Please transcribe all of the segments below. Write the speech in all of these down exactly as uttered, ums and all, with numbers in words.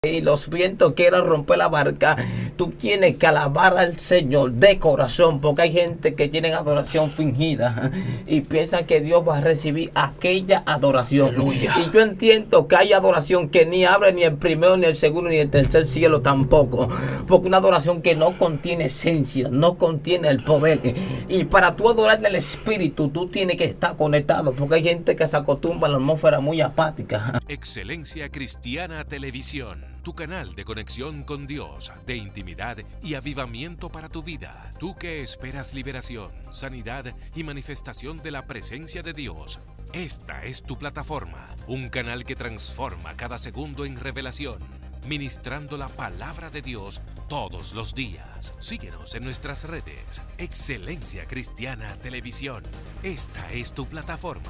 y los vientos quieran romper la barca, tú tienes que alabar al Señor de corazón, porque hay gente que tiene adoración fingida y piensa que Dios va a recibir aquella adoración. Aleluya. Y yo entiendo que hay adoración que ni abre ni el primero, ni el segundo, ni el tercer cielo tampoco, porque una adoración que no contiene esencia, no contiene el poder. Y para tú adorar en el Espíritu, tú tienes que estar conectado, porque hay gente que se acostumbra a la atmósfera muy apática. Excelencia Cristiana Televisión. Tu canal de conexión con Dios, de intimidad y avivamiento para tu vida. Tú que esperas liberación, sanidad y manifestación de la presencia de Dios. Esta es tu plataforma, un canal que transforma cada segundo en revelación, ministrando la palabra de Dios todos los días. Síguenos en nuestras redes. Excelencia Cristiana Televisión. Esta es tu plataforma.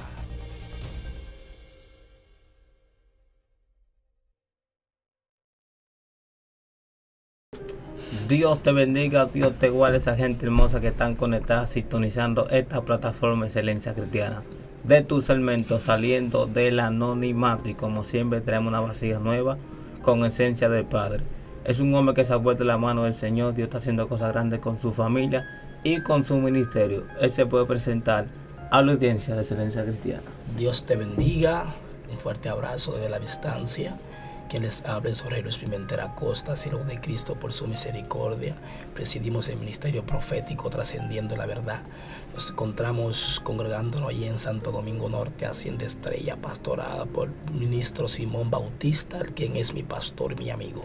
Dios te bendiga, Dios te guarde, esa gente hermosa que están conectadas, sintonizando esta plataforma Excelencia Cristiana. De tu segmento, saliendo del anonimato, y como siempre traemos una vasija nueva con esencia del Padre. Es un hombre que se ha vuelto la mano del Señor. Dios está haciendo cosas grandes con su familia y con su ministerio. Él se puede presentar a la audiencia de Excelencia Cristiana. Dios te bendiga, un fuerte abrazo desde la distancia. Quien les habla es Aurelio Pimentel Acosta, siervo de Cristo por su misericordia. Presidimos el ministerio profético Trascendiendo la Verdad. Nos encontramos congregándonos allí en Santo Domingo Norte, Hacienda Estrella, pastorada por el ministro Simón Bautista, quien es mi pastor y mi amigo.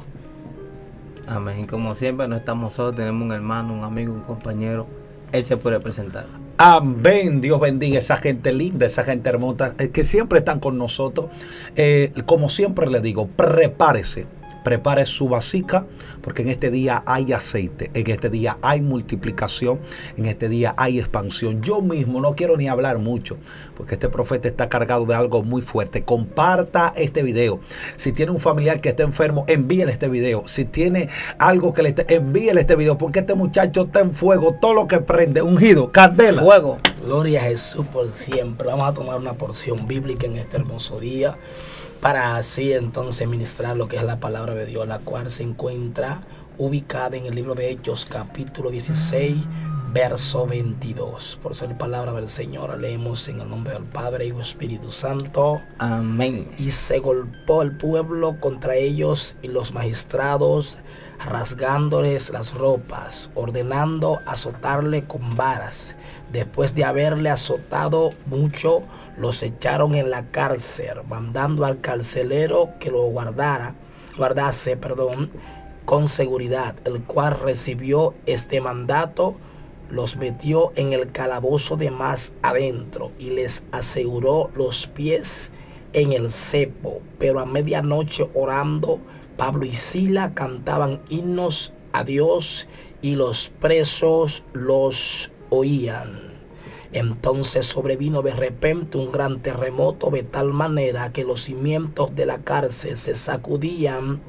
Amén. Y como siempre, no estamos solos, tenemos un hermano, un amigo, un compañero. Él se puede presentar. Amén. Dios bendiga a esa gente linda, esa gente hermosa eh, que siempre están con nosotros. Eh, como siempre le digo, prepárese. Prepare su vasija, porque en este día hay aceite, en este día hay multiplicación, en este día hay expansión. Yo mismo no quiero ni hablar mucho, porque este profeta está cargado de algo muy fuerte. Comparta este video. Si tiene un familiar que está enfermo, envíele este video. Si tiene algo que le esté, envíele este video, porque este muchacho está en fuego. Todo lo que prende, ungido, candela. Fuego. Gloria a Jesús por siempre. Vamos a tomar una porción bíblica en este hermoso día, para así entonces ministrar lo que es la palabra de Dios, la cual se encuentra ubicada en el libro de Hechos, capítulo dieciséis, verso veintidós. Por ser palabra del Señor, leemos en el nombre del Padre, Hijo y Espíritu Santo. Amén. Y se golpeó el pueblo contra ellos y los magistrados, rasgándoles las ropas, ordenando azotarle con varas. Después de haberle azotado mucho, los echaron en la cárcel, mandando al carcelero que lo guardara, guardase, perdón, con seguridad, el cual recibió este mandato, los metió en el calabozo de más adentro y les aseguró los pies en el cepo. Pero a medianoche, orando, Pablo y Sila cantaban himnos a Dios y los presos los oían. Entonces sobrevino de repente un gran terremoto, de tal manera que los cimientos de la cárcel se sacudían,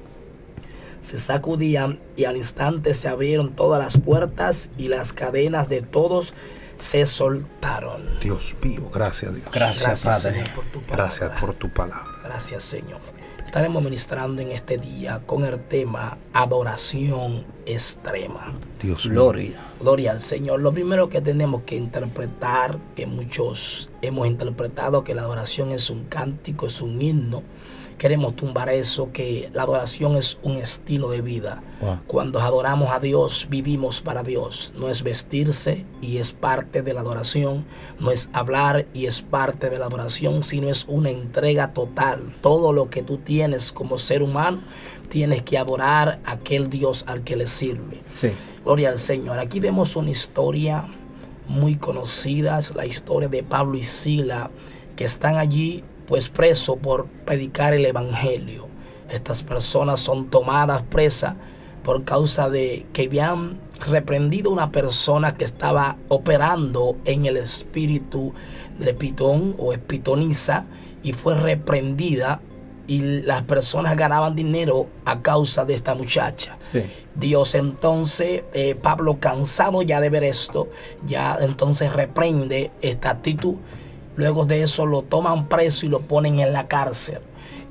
se sacudían y al instante se abrieron todas las puertas y las cadenas de todos se soltaron. Dios mío, gracias a Dios. Gracias, Gracias Padre. Señor, por tu palabra. Gracias por tu palabra. Gracias, Señor. Estaremos ministrando en este día con el tema adoración extrema. Dios mío. Gloria. Gloria al Señor. Lo primero que tenemos que interpretar, que muchos hemos interpretado, que la adoración es un cántico, es un himno. Queremos tumbar eso, que la adoración es un estilo de vida. Wow. Cuando adoramos a Dios, vivimos para Dios. No es vestirse y es parte de la adoración. No es hablar y es parte de la adoración, sino es una entrega total. Todo lo que tú tienes como ser humano, tienes que adorar a aquel Dios al que le sirve. Sí. Gloria al Señor. Aquí vemos una historia muy conocida, es la historia de Pablo y Sila, que están allí pues preso por predicar el evangelio. Estas personas son tomadas presas por causa de que habían reprendido a una persona que estaba operando en el espíritu de Pitón o Pitonisa, y fue reprendida, y las personas ganaban dinero a causa de esta muchacha. Sí. Dios entonces, eh, Pablo, cansado ya de ver esto, ya entonces reprende esta actitud. Luego de eso lo toman preso y lo ponen en la cárcel.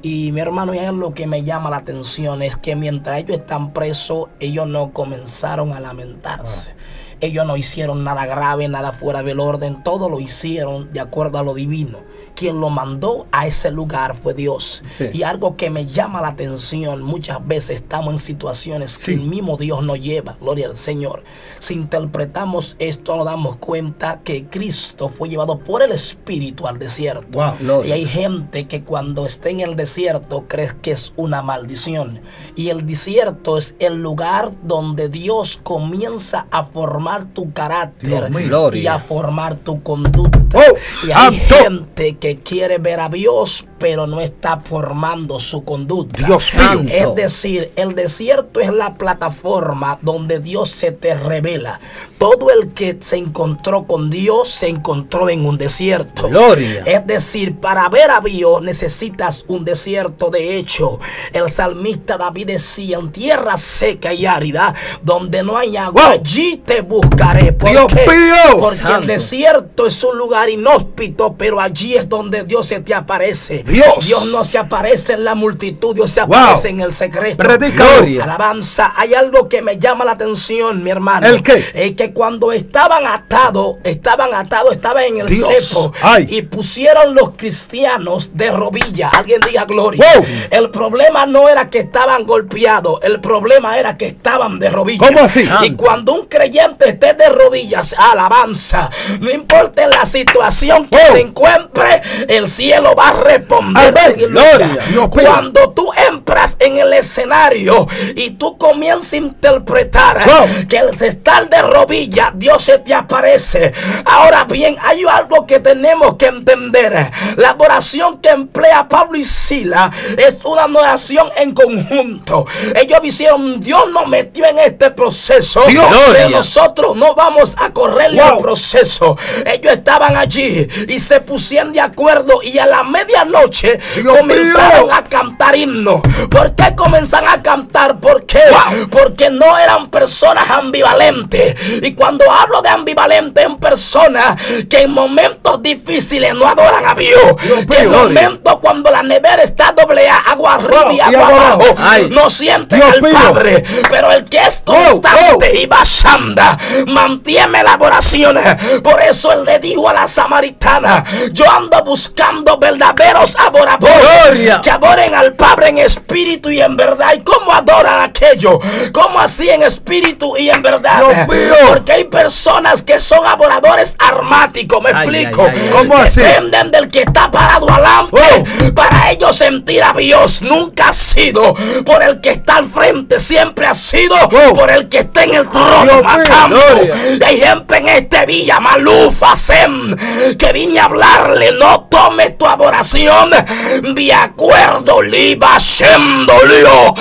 Y mi hermano, y es lo que me llama la atención, es que mientras ellos están presos, ellos no comenzaron a lamentarse. Ah. Ellos no hicieron nada grave, nada fuera del orden, todo lo hicieron de acuerdo a lo divino. Quien lo mandó a ese lugar fue Dios. Sí. Y algo que me llama la atención, muchas veces estamos en situaciones sí. que el mismo Dios nos lleva, gloria al Señor. Si interpretamos esto, nos damos cuenta que Cristo fue llevado por el Espíritu al desierto. Wow. Y hay gente que cuando está en el desierto cree que es una maldición. Y el desierto es el lugar donde Dios comienza a formar tu carácter y a formar tu conducta. Oh, y hay gente que quiere ver a Dios, pero no está formando su conducta. Dios mío. Es decir, el desierto es la plataforma donde Dios se te revela. Todo el que se encontró con Dios se encontró en un desierto. Gloria. Es decir, para ver a Dios necesitas un desierto. De hecho, el salmista David decía: en tierra seca y árida, donde no hay agua, wow. allí te buscaré. ¿Por Dios qué? mío. Porque Santo. El desierto es un lugar inhóspito, pero allí es donde Dios se te aparece. Dios, Dios no se aparece en la multitud, Dios se aparece wow. en el secreto. Gloria. Alabanza. Hay algo que me llama la atención, mi hermano. ¿El qué? Es que cuando estaban atados, estaban atados, estaban en el Dios. cepo. Ay. Y pusieron los cristianos de rodilla. Alguien diga gloria. Wow. El problema no era que estaban golpeados, el problema era que estaban de rodillas. ¿Cómo así? Y cuando un creyente esté de rodillas, alabanza, no importa en la situación que wow. se encuentre, el cielo va a responder. Gloria. Cuando tú entras en el escenario y tú comienzas a interpretar wow. que el estar de rodillas, Dios se te aparece. Ahora bien, hay algo que tenemos que entender. La adoración que emplea Pablo y Sila es una adoración en conjunto. Ellos hicieron, Dios nos metió en este proceso, Dios. pero nosotros no vamos a correrle wow. el proceso. Ellos estaban allí y se pusieron de acuerdo, y a la medianoche Dios comenzaron mío. a cantar himnos. ¿Por qué comenzaron a cantar? ¿Por qué? Wow. Porque no eran personas ambivalentes. Y cuando hablo de ambivalentes, en personas que en momentos difíciles no adoran a Dios. Dios que en momentos cuando la nevera está doble A, agua arriba wow. y agua y abajo, Ay. no sienten Dios al mío. Padre. Pero el que es constante wow. y bashanda mantiene la adoración. Por eso él le dijo a la samaritana: yo ando buscando verdaderos adoradores Gloria. que adoren al Padre en espíritu y en verdad. ¿Y cómo adoran aquello? ¿Cómo así en espíritu y en verdad? Porque hay personas que son adoradores armáticos. Me ay, explico. Ay, ay, ay. ¿Cómo así? Dependen del que está parado adelante. Oh. Para ellos sentir a Dios nunca ha sido por el que está al frente, siempre ha sido oh. por el que está en el trono macambo. Y hay gente en este Villa Malufa Sem que vine a hablarle: no tomes tu adoración de acuerdo liba shendolio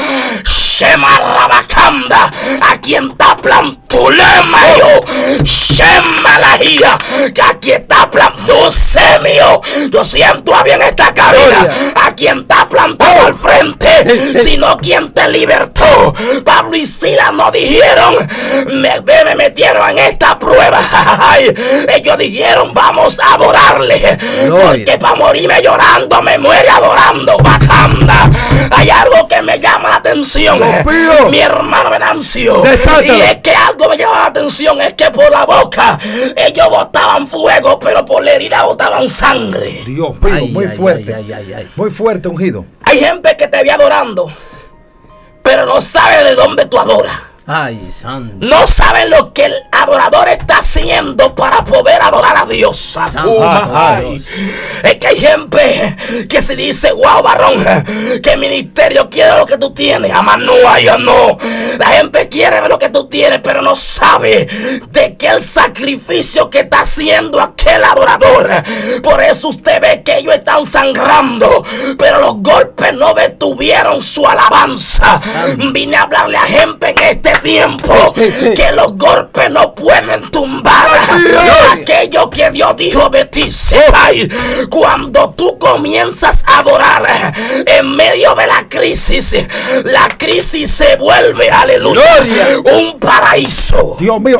Shemarabacanda, a quien taplan tulemayo Shemalahia, que aquí taplan semio. Yo siento a bien esta cabina, a quien está plantado al frente, sino quien te libertó. Pablo y Sila no dijeron: me, me metieron en esta prueba. Ay, ellos dijeron: vamos a adorarle, porque para morirme llorando me muere adorando. Bacanda. Hay algo que me llama la atención, mi hermano Venancio, y es que algo me llama la atención, es que por la boca ellos botaban fuego, pero por la herida botaban sangre. Dios mío, ay, muy ay, fuerte, ay, ay, ay. muy fuerte, ungido. Hay gente que te ve adorando, pero no sabe de dónde tú adoras. Ay, santo. No saben lo que el adorador está haciendo para poder adorar a Dios. Santo, ay. Es que hay gente que se dice: wow, varón, que el ministerio quiere lo que tú tienes. Ama no, ay, no. La gente quiere ver lo que tú tienes, pero no sabe de que el sacrificio que está haciendo aquel adorador. Por eso usted ve que ellos están sangrando, pero los golpes no detuvieron su alabanza. Santo. Vine a hablarle a gente en este tiempo sí, sí, sí. que los golpes no pueden tumbar aquello que Dios dijo de ti. Se cae cuando tú comienzas a adorar en medio de la crisis. La crisis se vuelve, aleluya, Gloria. un paraíso. Dios mío, mira, mira,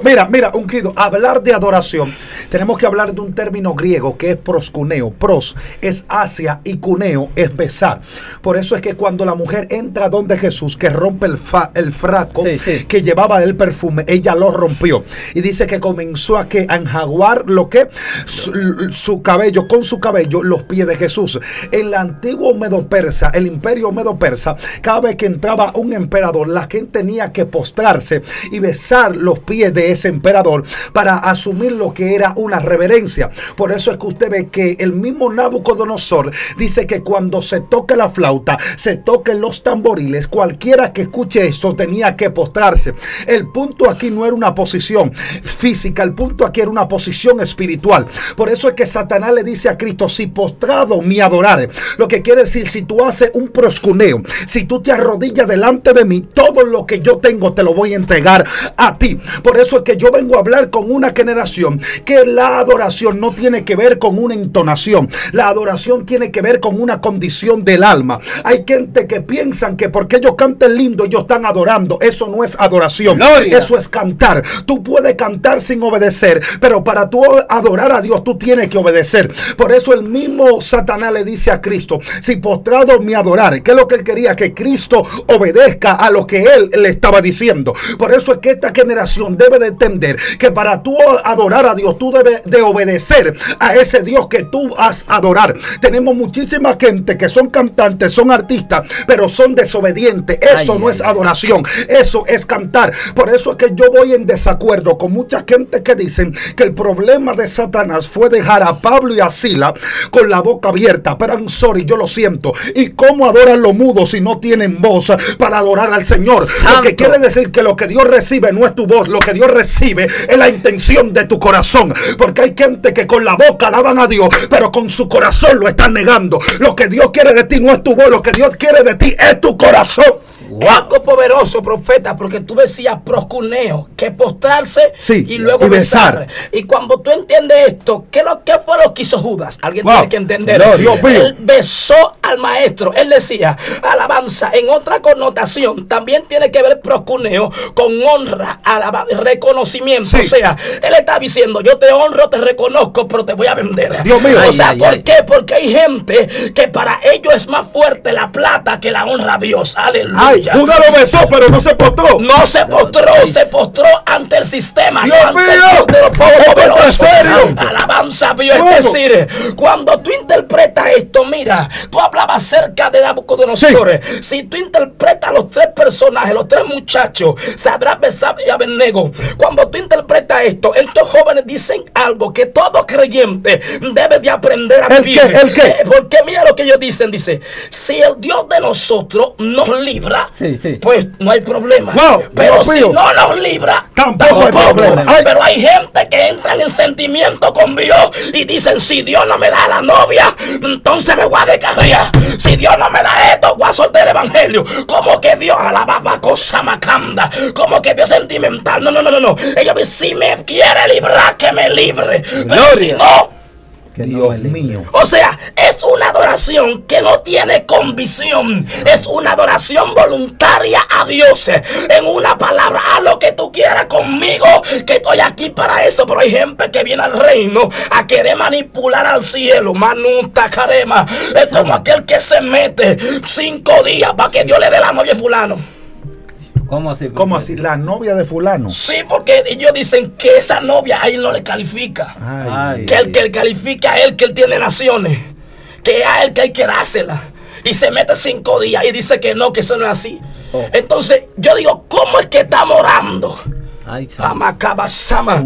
mira, ungido, hablar de adoración, tenemos que hablar de un término griego que es proscuneo. Pros es hacia y cuneo es besar. Por eso es que cuando la mujer entra donde Jesús, que rompe el, fa, el frasco sí, sí. que llevaba el perfume, ella lo rompió. Y dice que comenzó a, que, a enjaguar lo que su, su cabello, con su cabello, los pies de Jesús. En el antiguo Medo Persa, el imperio Medo Persa, cada vez que entraba un emperador, la gente tenía que postrarse y besar los pies de ese emperador para asumir lo que era una reverencia. Por eso es que usted ve que el mismo Nabucodonosor dice que cuando se toque la flauta, se toquen los tamboriles, cualquiera que escuche esto tenía que postrarse. El punto aquí no era una posición física, el punto aquí era una posición espiritual. Por eso es que Satanás le dice a Cristo: si postrado me adorare, lo que quiere decir, si tú haces un proscuneo, si tú te arrodillas delante de mí, todo lo que yo tengo te lo voy a entregar a ti. Por eso es que yo vengo a hablar con una generación que la adoración no tiene que ver con una entonación, la adoración tiene que ver con una condición del alma. Hay gente que piensan que porque ellos canten lindo ellos están adorando. Eso no es adoración. Gloria. Eso es cantar. Tú puedes cantar sin obedecer, pero para tú adorar a Dios tú tienes que obedecer. Por eso el mismo Satanás le dice a Cristo: si postrado me adorare. ¿Qué es lo que él quería? Que Cristo obedezca a lo que él le estaba diciendo. Por eso es que esta generación debe de entender que para tú adorar a Dios tú debes de obedecer a ese Dios que tú vas a adorar. Tenemos muchísima gente que son cantantes, son artistas, pero son desobedientes. Eso ay, no ay, es adoración, eso es cantar. Por eso es que yo voy en desacuerdo con mucha gente que dicen que el problema de Satanás fue dejar a Pablo y a Sila con la boca abierta. Pero I'm sorry, yo lo siento. ¿Y cómo adoran los mudos si no tienen voz para adorar al Señor? Santo. Lo que quiere decir que lo que Dios recibe no es tu voz, lo que Dios recibe es la intención de tu corazón. Porque hay gente que con la boca alaban a Dios, pero con su corazón lo están negando. Lo que Dios quiere de ti no es tu voz, lo que Dios quiere de ti es tu corazón. Wow. Algo poderoso, profeta, porque tú decías proscuneo, que postrarse sí, y luego y besar. besar. Y cuando tú entiendes esto, ¿qué, lo, qué fue lo que hizo Judas? Alguien wow. tiene que entender. No, Dios mío. Él besó al maestro. Él decía, alabanza. En otra connotación, también tiene que ver proscuneo con honra, alabanza, reconocimiento. Sí. O sea, él está diciendo, yo te honro, te reconozco, pero te voy a vender. Dios mío. O sea, ay, ¿por ay, qué? Porque hay gente que para ellos es más fuerte la plata que la honra a Dios. Aleluya. Ay, Judas lo besó, pero no se postró. No se postró, se postró ante el sistema. Dios ante mío, el Dios de los poderosos. ¿En serio? Alabanza a Dios. Es decir, cuando tú interpretas esto, mira, tú hablabas acerca de Nabucodonosor. Sí. Si tú interpretas los tres personajes, los tres muchachos, Sadrach, Mesach y Abednego, cuando tú interpretas esto, estos jóvenes dicen algo que todo creyente debe de aprender a vivir. ¿El qué? ¿El qué? Eh, porque mira lo que ellos dicen, dice, si el Dios de nosotros nos libra, sí, sí. pues no hay problema. Wow, pero si mío. no nos libra, tampoco, tampoco hay problema. Ay. Pero hay gente que entra en sentimiento con Dios y dicen, si Dios no me da la novia, entonces me voy a descarriar. Si Dios no me da esto, voy a soltar el evangelio. Como que Dios alababa cosa macanda, como que Dios es sentimental. No, no, no, no, no. Ellos dicen, si me quiere librar, que me libre. Pero Gloria. si no, Que Dios no mío. O sea, es una adoración que no tiene convicción. Es una adoración voluntaria a Dios. En una palabra, haz lo que tú quieras conmigo, que estoy aquí para eso. Pero hay gente que viene al reino a querer manipular al cielo. Manuta carema. Es como aquel que se mete cinco días para que Dios le dé la novia a fulano. ¿Cómo así? ¿Cómo así? La novia de fulano. Sí, porque ellos dicen que esa novia a él no le califica. Ay, que el que le califica a él, que él tiene naciones. Que a él que hay que dársela. Y se mete cinco días y dice que no, que eso no es así. Oh. Entonces, yo digo, ¿cómo es que estamos orando? Ay, Amacabasama.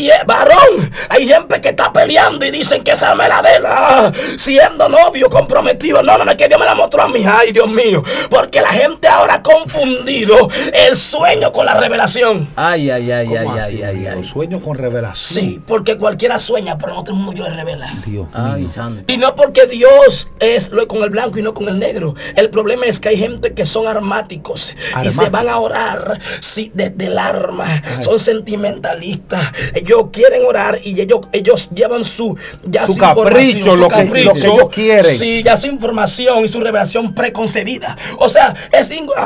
Varón, hay gente que está peleando y dicen que esa me la de la siendo novio comprometido. No, no, no, es que Dios me la mostró a mí. Ay, Dios mío. Porque la gente ahora ha confundido el sueño con la revelación. Ay, ay, ay, ay, ay, ay, ay. Sueño con revelación. Sí, porque cualquiera sueña, pero no todo el mundo le revela. Dios ay, mío. Santo. Y no porque Dios es lo con el blanco y no con el negro. El problema es que hay gente que son armáticos Armático. y se van a orar sí, desde el arma. Ay. Son sentimentalistas. Ellos quieren orar y ellos, ellos llevan su, ya su, su capricho, su lo, capricho, que, lo que ellos quieren. Sí, ya su información y su revelación preconcebida. O sea, es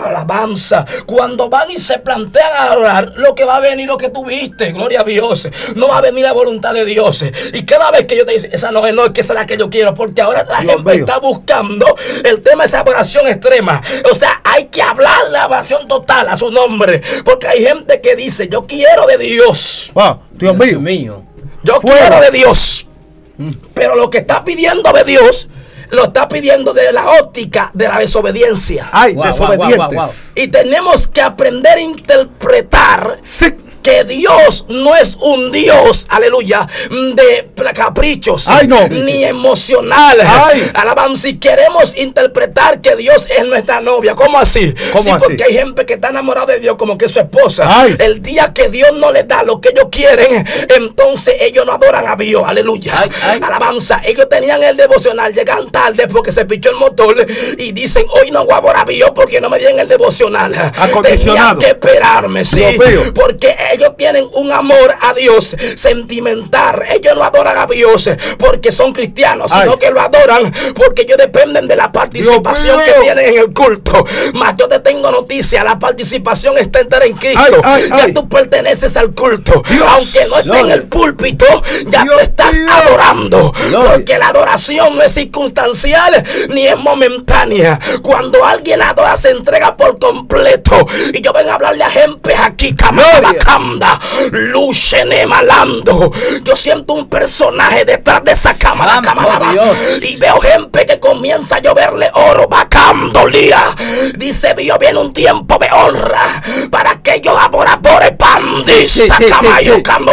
alabanza. Cuando van y se plantean a orar, lo que va a venir, lo que tú viste, gloria a Dios, no va a venir la voluntad de Dios. Y cada vez que yo te digo, esa no es, no es que esa es la que yo quiero, porque ahora la Dios gente mío. está buscando el tema de esa oración extrema. O sea, hay que hablar la oración total a su nombre, porque hay gente que dice, yo quiero de Dios. Ah, Dios mío. Dios mío. Yo Fuera. quiero de Dios. Pero lo que está pidiendo de Dios, lo está pidiendo de la óptica de la desobediencia. Ay, Guau, desobedientes. guau, guau, guau. Y tenemos que aprender a interpretar Sí. que Dios no es un Dios, aleluya, de caprichos, Ay, no. ni emocional. Ay. Alabanza, si queremos interpretar que Dios es nuestra novia, ¿cómo así? ¿Cómo sí, así? porque hay gente que está enamorada de Dios como que es su esposa. Ay. El día que Dios no les da lo que ellos quieren, entonces ellos no adoran a Dios, aleluya. Ay, ay. Alabanza, ellos tenían el devocional, llegan tarde porque se pichó el motor y dicen, hoy no voy a adorar a Dios porque no me dieron el devocional. Acondicionado. Tenían que esperarme, sí, Dios mío. porque ellos tienen un amor a Dios sentimental. Ellos no adoran a Dios porque son cristianos, sino Ay. que lo adoran porque ellos dependen de la participación Dios que mío. tienen en el culto. Mas yo te tengo noticia, la participación está entera en Cristo. Ay, ay, ya ay. tú perteneces al culto. Dios. Aunque no esté en Gloria. el púlpito, ya Dios tú estás mío. adorando. Gloria. Porque la adoración no es circunstancial ni es momentánea. Cuando alguien adora, se entrega por completo. Y yo vengo a hablarle a gente aquí, Camarabacanda, Luchene Malando. Yo siento un personaje detrás de esa cámara, Santo camarada. Dios. Y veo gente que comienza a lloverle oro, bacandolía. Dice Dios, viene un tiempo de honra para aquellos adoradores pandis, Sí, sí, sí, Sacamayo, sí. Camo,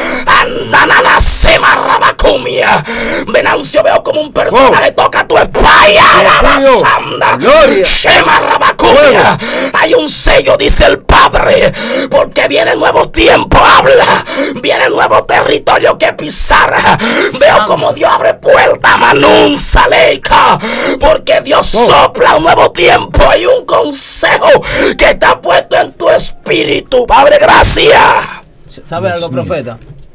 Andanana, Sema, Rabacumia. Venancio, veo como un personaje toca tu espalda, la mío. basanda. Gloria. Shema, Rabacumia. Hay un sello, dice el Padre, porque viene nuevo tiempo, habla. Viene nuevo territorio que pisar. Veo como Dios abre puertas, Manún, Saleika, porque Dios sopla un nuevo tiempo. Hay un consejo que está puesto en tu espíritu. Padre, gracias. ¿Sabe algo, profeta?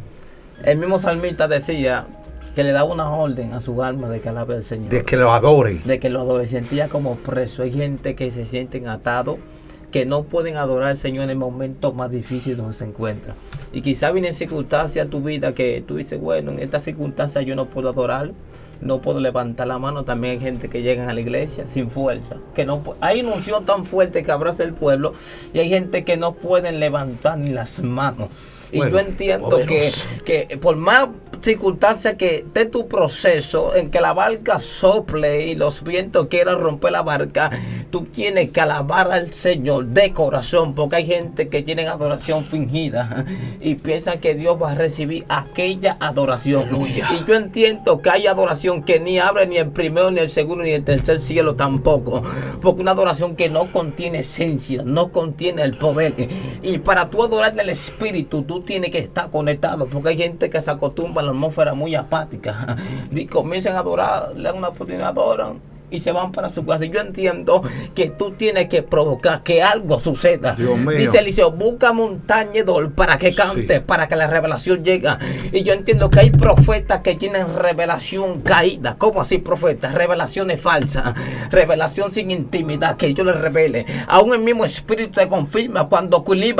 El mismo salmista decía que le daba una orden a su alma de que alabe al Señor, De que lo adore. de que lo adore. Sentía como preso. Hay gente que se sienten atados, que no pueden adorar al Señor en el momento más difícil donde se encuentra. Y quizá vienen circunstancias a tu vida que tú dices, bueno, en esta circunstancia yo no puedo adorar, no puedo levantar la mano. También hay gente que llegan a la iglesia sin fuerza, que no pu- hay una unción tan fuerte que abraza el pueblo, y hay gente que no pueden levantar ni las manos. Y Bueno, yo entiendo que, poderoso. que por más circunstancias que esté tu proceso en que la barca sople y los vientos quieran romper la barca, tú tienes que alabar al Señor de corazón, porque hay gente que tiene adoración fingida y piensan que Dios va a recibir aquella adoración. Aleluya. Y yo entiendo que hay adoración que ni abre ni el primero, ni el segundo, ni el tercer cielo tampoco, porque una adoración que no contiene esencia, no contiene el poder. Y para tú adorar en el Espíritu, tú tienes que estar conectado, porque hay gente que se acostumbra a la atmósfera muy apática y comienzan a adorar, le dan una oportunidad, adoran y se van para su casa. Yo entiendo que tú tienes que provocar que algo suceda. Dios mío. Dice Eliseo, búscame un tañedor para que cante, Sí. para que la revelación llegue. Y yo entiendo que hay profetas que tienen revelación caída. ¿Cómo así, profetas? Revelaciones falsas, revelación sin intimidad, que yo les revele. Aún el mismo espíritu te confirma cuando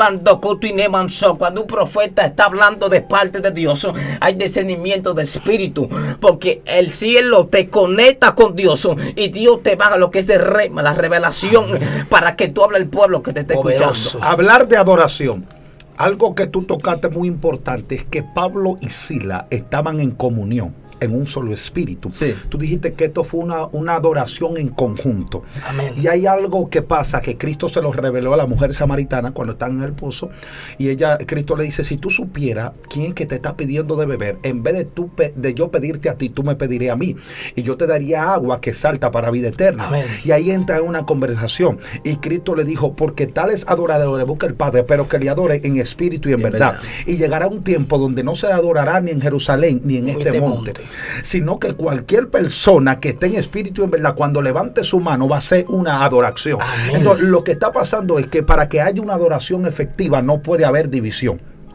cuando un profeta está hablando de parte de Dios, hay discernimiento de espíritu, porque el cielo te conecta con Dios y Dios te va a lo que es de rema, la revelación, para que tú hables al pueblo que te esté Poderoso. escuchando. Hablar de adoración. Algo que tú tocaste muy importante es que Pablo y Sila estaban en comunión, en un solo espíritu. Sí. Tú dijiste que esto fue una, una adoración en conjunto. Amén. Y hay algo que pasa, que Cristo se lo reveló a la mujer samaritana cuando están en el pozo, y ella, Cristo le dice, si tú supieras quién es que te está pidiendo de beber, en vez de, tú, pe- de yo pedirte a ti, tú me pedirías a mí, y yo te daría agua que salta para vida eterna. Amén. Y ahí entra en una conversación, y Cristo le dijo, porque tales adoradores busca el Padre, pero que le adore en espíritu y en, En verdad. verdad. Y llegará un tiempo donde no se adorará ni en Jerusalén, ni en, En este, este monte, monte. sino que cualquier persona que esté en espíritu y en verdad, cuando levante su mano, va a ser una adoración. Amén. Entonces, lo que está pasando es que para que haya una adoración efectiva no puede haber división.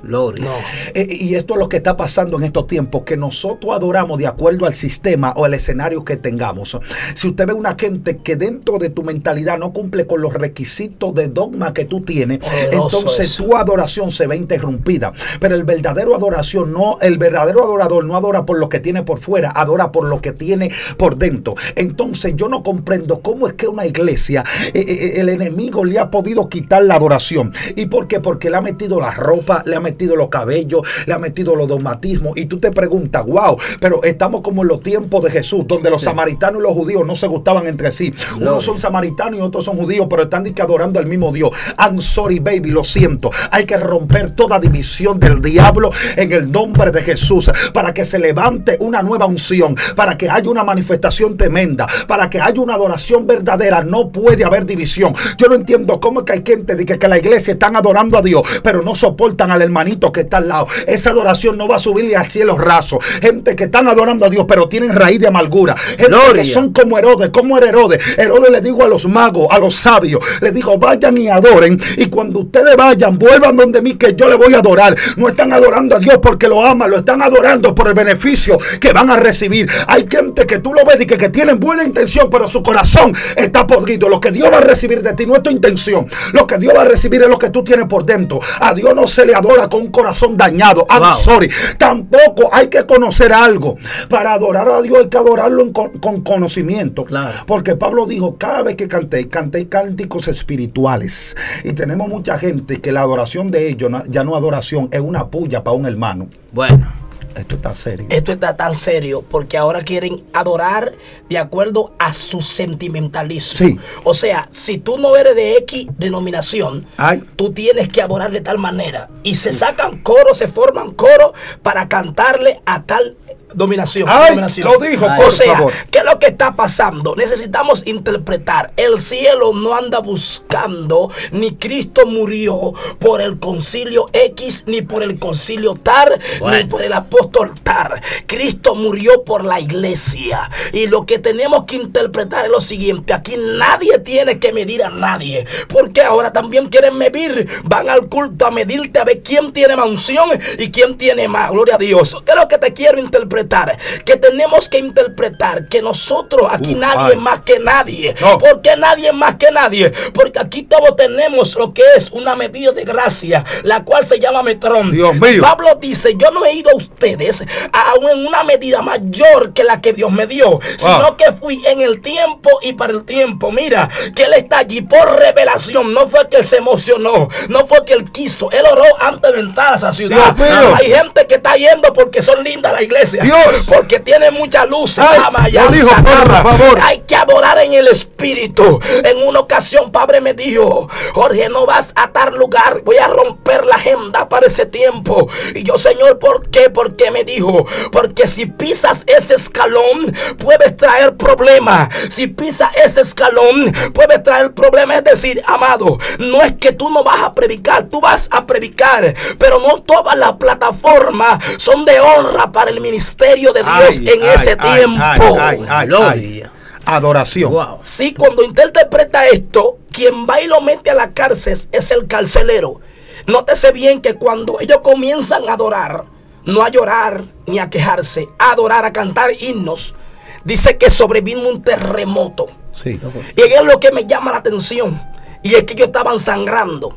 Gloria. No. Eh, y esto es lo que está pasando en estos tiempos, que nosotros adoramos de acuerdo al sistema o el escenario que tengamos. Si usted ve una gente que dentro de tu mentalidad no cumple con los requisitos de dogma que tú tienes, Poderoso entonces eso. tu adoración se ve interrumpida. Pero el verdadero adoración no, el verdadero adorador no adora por lo que tiene por fuera, adora por lo que tiene por dentro. Entonces yo no comprendo cómo es que una iglesia, eh, eh, el enemigo le ha podido quitar la adoración. ¿Y por qué? Porque le ha metido la ropa, le ha metido metido los cabellos, le ha metido los dogmatismos, y tú te preguntas, wow, pero estamos como en los tiempos de Jesús, donde los sí. samaritanos y los judíos no se gustaban entre sí. Gloria. Unos son samaritanos y otros son judíos, pero están adorando al mismo Dios. I'm sorry, baby, lo siento. Hay que romper toda división del diablo en el nombre de Jesús, para que se levante una nueva unción, para que haya una manifestación tremenda, para que haya una adoración verdadera. No puede haber división. Yo no entiendo cómo es que hay gente que, que la iglesia están adorando a Dios, pero no soportan al hermanito que está al lado. Esa adoración no va a subirle al cielo raso. Gente que están adorando a Dios, pero tienen raíz de amargura. Gente Gloria. Que son como Herodes. ¿Cómo era Herodes? Herodes le dijo a los magos, a los sabios, le dijo, vayan y adoren, y cuando ustedes vayan, vuelvan donde mí, que yo le voy a adorar. No están adorando a Dios porque lo aman, lo están adorando por el beneficio que van a recibir. Hay gente que tú lo ves y que, que tienen buena intención, pero su corazón está podrido. Lo que Dios va a recibir de ti no es tu intención. Lo que Dios va a recibir es lo que tú tienes por dentro. A Dios no se le adora con un corazón dañado. I'm wow. sorry. Tampoco hay que conocer algo. Para adorar a Dios hay que adorarlo en, con, con conocimiento. Claro. Porque Pablo dijo, cada vez que canté, canté cánticos espirituales. Y tenemos mucha gente que la adoración de ellos ya no adoración, es una puya para un hermano. Bueno. Esto está serio. Esto está tan serio porque ahora quieren adorar de acuerdo a su sentimentalismo. Sí. O sea, si tú no eres de X denominación, Ay. tú tienes que adorar de tal manera. Y se sacan coros, se forman coros para cantarle a tal dominación. Ay, dominación. lo dijo, Ay. por O sea, favor. ¿qué es lo que está pasando? Necesitamos interpretar. El cielo no anda buscando, ni Cristo murió por el concilio X, ni por el concilio Tar, bueno. ni por el apóstol Tar. Cristo murió por la iglesia. Y lo que tenemos que interpretar es lo siguiente. Aquí nadie tiene que medir a nadie, porque ahora también quieren medir. Van al culto a medirte a ver quién tiene más unción y quién tiene más. Gloria a Dios. ¿Qué es lo que te quiero interpretar? Que tenemos que interpretar que nosotros aquí Uf, nadie ay. más que nadie. No. ¿Por qué nadie más que nadie? Porque aquí todos tenemos lo que es una medida de gracia, la cual se llama metrón. Dios mío. Pablo dice, yo no he ido a ustedes aún en una medida mayor que la que Dios me dio, wow. sino que fui en el tiempo y para el tiempo. Mira, que él está allí por revelación. No fue que él se emocionó, no fue que él quiso. Él oró antes de entrar a esa ciudad. Hay gente que está yendo porque son lindas la iglesia. Dios. Porque tiene mucha luz. Ay, ama, ya, lo dijo, por favor. Hay que adorar en el espíritu. En una ocasión, Padre me dijo, Jorge, no vas a dar lugar. Voy a romper la agenda para ese tiempo. Y yo, Señor, ¿por qué? ¿Por qué? Me dijo, porque si pisas ese escalón, puedes traer problemas. Si pisas ese escalón, puedes traer problemas. Es decir, amado, no es que tú no vas a predicar, tú vas a predicar, pero no todas las plataformas son de honra para el ministerio de Dios ay, en ay, ese ay, tiempo. Ay, ay, ay, ay. Adoración. Wow. Sí, cuando usted interpreta esto, quien va y lo mete a la cárcel es el carcelero. Nótese bien que cuando ellos comienzan a adorar, no a llorar ni a quejarse, a adorar, a cantar himnos, dice que sobrevino un terremoto. Sí. Y es lo que me llama la atención. Y es que ellos estaban sangrando.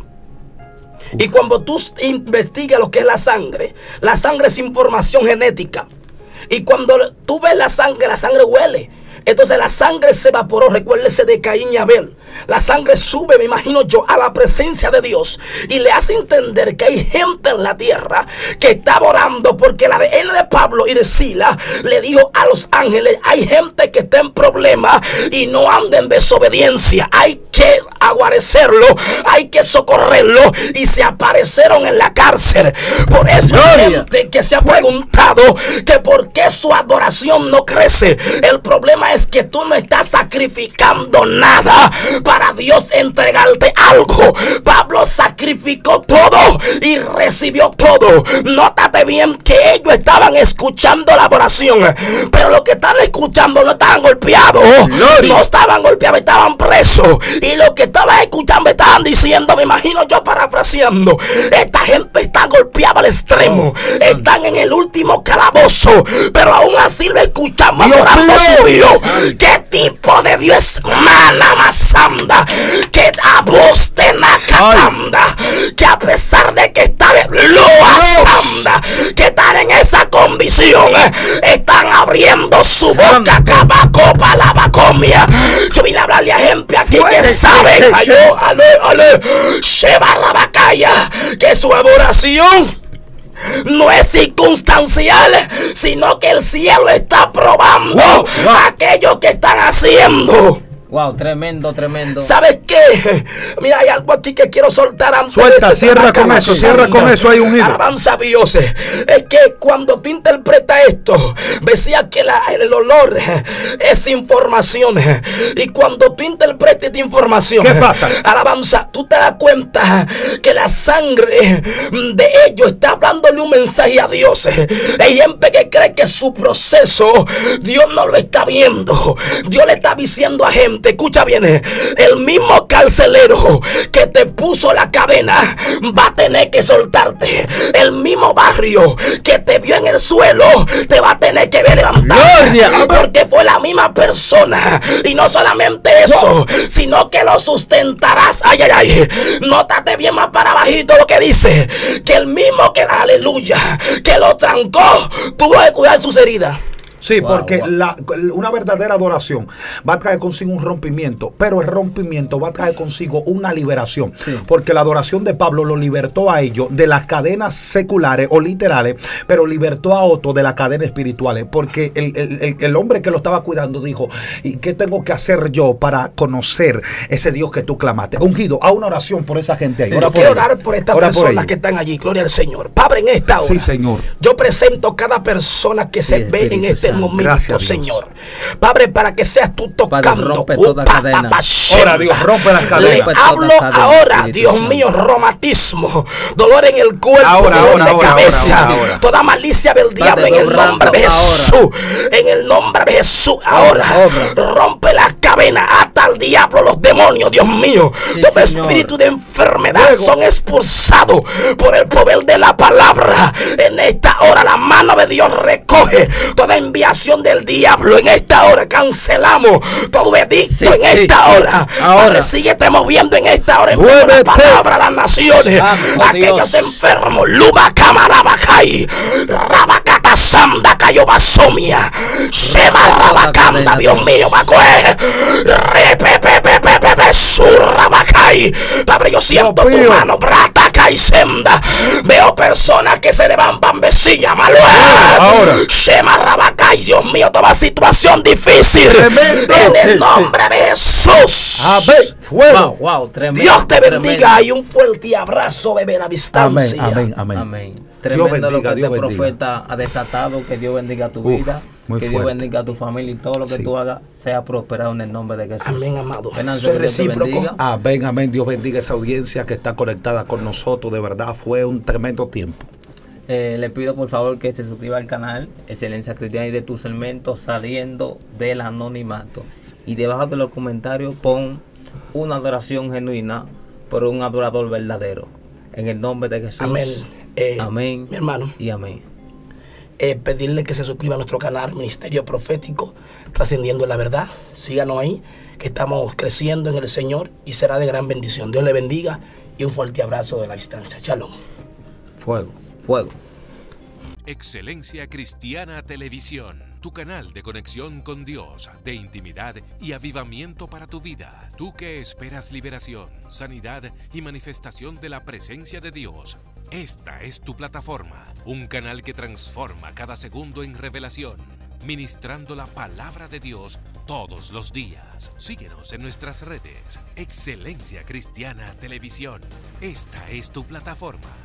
Y cuando tú investigas lo que es la sangre, la sangre es información genética. Y cuando tú ves la sangre, la sangre huele. Entonces la sangre se evaporó. Recuérdese de Caín y Abel. La sangre sube, me imagino yo, a la presencia de Dios. Y le hace entender que hay gente en la tierra que está orando. Porque el A D N de Pablo y de Sila le dijo a los ángeles, hay gente que está en problemas y no anda en desobediencia. Hay que aguarecerlo, hay que socorrerlo. Y se aparecieron en la cárcel. Por eso hay gente que se ha preguntado que por qué su adoración no crece. El problema es que tú no estás sacrificando nada. para Dios entregarte algo. Pablo sacrificó todo y recibió todo. Nótate bien que ellos estaban escuchando la oración, pero los que están escuchando no estaban golpeados. No estaban golpeados, estaban presos. Y los que estaban escuchando estaban diciendo, me imagino yo parafraseando, esta gente está golpeada al extremo, están en el último calabozo, pero aún así lo escuchamos adorando a su Dios. ¿Qué tipo de Dios es? Mana masanda, que a vos te nacatanda, que a pesar de que está lo asanda, que están en esa condición, están abriendo su boca, cabacopa, la bacomia. Yo vine a hablarle a gente aquí que saben, aló, aló, aló, lleva la bacalla, que su adoración no es circunstancial, sino que el cielo está probando wow, wow. a aquellos que están haciendo. Wow, tremendo, tremendo. ¿Sabes qué? Mira, hay algo aquí que quiero soltar antes. Suelta, de cierra con eso, cierra con eso, hay un hilo. Alabanza Dios. Es que cuando tú interpretas esto, decía que la, el olor es información. Y cuando tú interpretas esta información, ¿qué pasa? Alabanza, tú te das cuenta que la sangre de ellos está hablándole un mensaje a Dios. Hay gente que cree que su proceso Dios no lo está viendo. Dios le está diciendo a gente, escucha bien, el mismo carcelero que te puso la cadena va a tener que soltarte. El mismo barrio que te vio en el suelo te va a tener que ver levantar. Porque fue la misma persona. Y no solamente eso, sino que lo sustentarás. Ay, ay, ay. Nótate bien más para bajito lo que dice. Que el mismo que, aleluya, que lo trancó, tuvo que cuidar sus heridas. Sí, wow, porque wow. La, una verdadera adoración va a traer consigo un rompimiento, pero el rompimiento va a traer consigo una liberación. Sí. Porque la adoración de Pablo lo libertó a ellos de las cadenas seculares o literales, pero libertó a otro de las cadenas espirituales. Porque el, el, el, el hombre que lo estaba cuidando dijo, ¿y qué tengo que hacer yo para conocer ese Dios que tú clamaste? Ungido, a una oración por esa gente ahí. Sí, yo quiero orar por estas Ora personas por que están allí. Gloria al Señor. Padre, en esta hora, sí, Señor, yo presento cada persona que se sí, ve en este momento, gracias, Señor. Padre, para que seas tú tocando. Padre, toda cadena. Ahora, Dios, rompe las cadenas. Le hablo cadena, ahora, Dios mío, reumatismo, dolor en el cuerpo, ahora, dolor ahora, de ahora, cabeza, ahora, ahora. toda malicia del diablo, Padre, en el nombre de Jesús, ahora. en el nombre de Jesús, ahora, ahora. rompe las cadenas, ata al diablo, los demonios, Dios mío, sí, todo Señor. Espíritu de enfermedad Luego. son expulsados por el poder de la palabra. En esta hora la mano de Dios recoge toda enviación del diablo. En esta hora cancelamos todo edicto sí, en sí, esta sí. hora. Ahora síguete moviendo en esta hora. En la palabra a las naciones. Santo aquellos Dios. enfermos. Luma camarabacay. Rabacata sanda cayó basomia. Shema rabacanda. Dios mío, bacoe. Repepepepepepe. Surrabacay. Padre, yo siento tu mano. Brata caisenda. Veo personas que se levantan besilla malo. Ahora. Shema rabacay. Dios mío, toda situación difícil. Tremendo. En el nombre de Jesús. Amén. Fuego. Wow, wow, tremendo. Dios te bendiga y un fuerte abrazo, bebé, a la distancia. Amén, amén, amén. Amén. Tremendo bendiga, lo que Dios este bendiga. profeta ha desatado. Que Dios bendiga tu Uf, vida. Que Dios fuerte. bendiga a tu familia y todo lo que sí. tú hagas sea prosperado en el nombre de Jesús. Amén, amado. Venancio, Soy recíproco. Amén, amén. Dios bendiga esa audiencia que está conectada con nosotros. De verdad fue un tremendo tiempo. Eh, le pido por favor que se suscriba al canal Excelencia Cristiana y de tu segmento Saliendo del Anonimato. Y debajo de los comentarios pon una adoración genuina por un adorador verdadero. En el nombre de Jesús. Amén. Eh, amén. Mi hermano. Y amén. Eh, pedirle que se suscriba a nuestro canal Ministerio Profético Trascendiendo la Verdad. Síganos ahí, que estamos creciendo en el Señor y será de gran bendición. Dios le bendiga y un fuerte abrazo de la distancia. Shalom. Fuego. Fuego. Excelencia Cristiana Televisión, tu canal de conexión con Dios, de intimidad y avivamiento para tu vida. Tú que esperas liberación, sanidad y manifestación de la presencia de Dios. Esta es tu plataforma, un canal que transforma cada segundo en revelación, ministrando la palabra de Dios todos los días. Síguenos en nuestras redes. Excelencia Cristiana Televisión. Esta es tu plataforma.